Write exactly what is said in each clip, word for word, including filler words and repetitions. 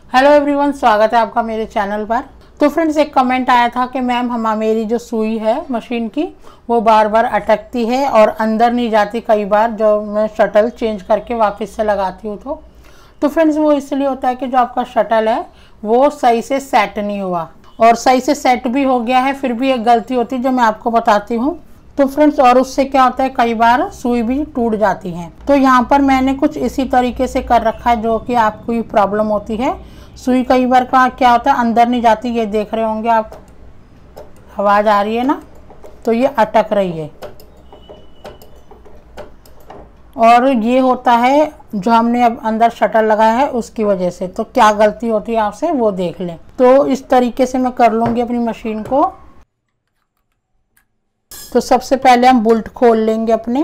Hello everyone, स्वागत है आपका मेरे चैनल पर। तो फ्रेंड्स, एक कमेंट आया था कि मैम हम मेरी जो सुई है मशीन की वो बार बार अटकती है और अंदर नहीं जाती कई बार, जो मैं शटल चेंज करके वापस से लगाती हूँ तो तो फ्रेंड्स वो इसलिए होता है कि जो आपका शटल है वो सही से सेट नहीं हुआ, और सही से सेट भी हो गया है फिर भी एक गलती होती है जो मैं आपको बताती हूँ। तो फ्रेंड्स, और उससे क्या होता है, कई बार सुई भी टूट जाती है। तो यहाँ पर मैंने कुछ इसी तरीके से कर रखा है जो कि आपको ये प्रॉब्लम होती है। सुई कई बार का क्या होता है, अंदर नहीं जाती, ये देख रहे होंगे आप, आवाज़ आ रही है ना, तो ये अटक रही है। और ये होता है जो हमने अब अंदर शटल लगाया है उसकी वजह से। तो क्या गलती होती है आपसे वो देख लें। तो इस तरीके से मैं कर लूँगी अपनी मशीन को। तो सबसे पहले हम बोल्ट खोल लेंगे अपने।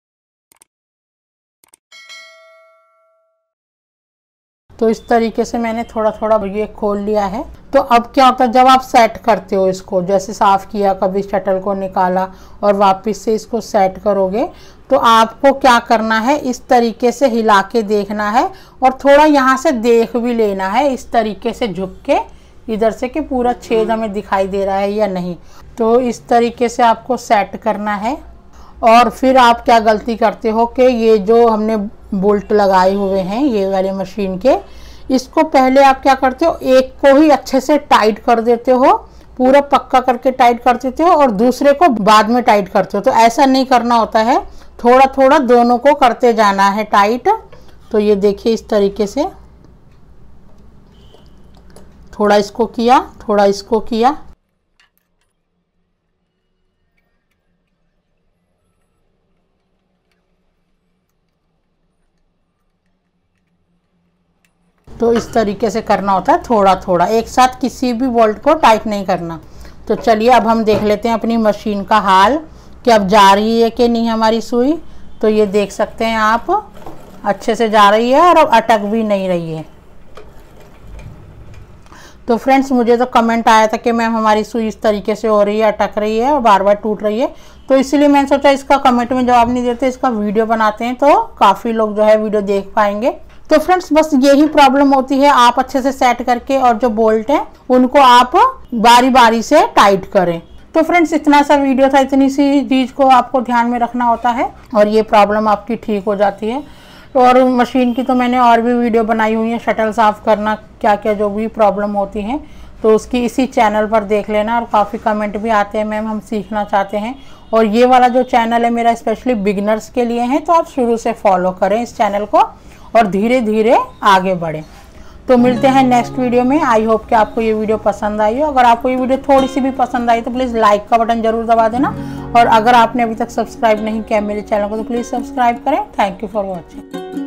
तो इस तरीके से मैंने थोड़ा थोड़ा ये खोल लिया है। तो अब क्या होता है, जब आप सेट करते हो इसको, जैसे साफ़ किया, कभी शटल को निकाला और वापस से इसको सेट करोगे, तो आपको क्या करना है, इस तरीके से हिला के देखना है और थोड़ा यहाँ से देख भी लेना है, इस तरीके से झुक के इधर से कि पूरा छेद हमें दिखाई दे रहा है या नहीं। तो इस तरीके से आपको सेट करना है। और फिर आप क्या गलती करते हो कि ये जो हमने बोल्ट लगाए हुए हैं ये वाले मशीन के, इसको पहले आप क्या करते हो, एक को ही अच्छे से टाइट कर देते हो, पूरा पक्का करके टाइट कर देते हो और दूसरे को बाद में टाइट करते हो। तो ऐसा नहीं करना होता है, थोड़ा थोड़ा दोनों को करते जाना है टाइट। तो ये देखिए इस तरीके से, थोड़ा इसको किया, थोड़ा इसको किया। तो इस तरीके से करना होता है, थोड़ा थोड़ा, एक साथ किसी भी बोल्ट को टाइट नहीं करना। तो चलिए अब हम देख लेते हैं अपनी मशीन का हाल कि अब जा रही है कि नहीं हमारी सुई। तो ये देख सकते हैं आप, अच्छे से जा रही है और अब अटक भी नहीं रही है। तो फ्रेंड्स, मुझे तो कमेंट आया था कि मैम हमारी सुई इस तरीके से हो रही है, अटक रही है और बार बार टूट रही है। तो इसलिए मैंने सोचा इसका कमेंट में जवाब नहीं देते, इसका वीडियो बनाते हैं तो काफ़ी लोग जो है वीडियो देख पाएंगे। तो फ्रेंड्स, बस यही प्रॉब्लम होती है, आप अच्छे से सेट करके और जो बोल्ट हैं उनको आप बारी बारी से टाइट करें। तो फ्रेंड्स, इतना सा वीडियो था, इतनी सी चीज़ को आपको ध्यान में रखना होता है और ये प्रॉब्लम आपकी ठीक हो जाती है। और मशीन की तो मैंने और भी वीडियो बनाई हुई है, शटल साफ़ करना, क्या क्या जो भी प्रॉब्लम होती हैं, तो उसकी इसी चैनल पर देख लेना। और काफ़ी कमेंट भी आते हैं, मैम हम सीखना चाहते हैं। और ये वाला जो चैनल है मेरा स्पेशली बिगिनर्स के लिए है, तो आप शुरू से फॉलो करें इस चैनल को और धीरे धीरे आगे बढ़ें। तो मिलते हैं नेक्स्ट वीडियो में। आई होप कि आपको ये वीडियो पसंद आई हो। अगर आपको ये वीडियो थोड़ी सी भी पसंद आई तो प्लीज़ लाइक का बटन जरूर दबा देना। और अगर आपने अभी तक सब्सक्राइब नहीं किया मेरे चैनल को तो प्लीज़ सब्सक्राइब करें। Thank you for watching.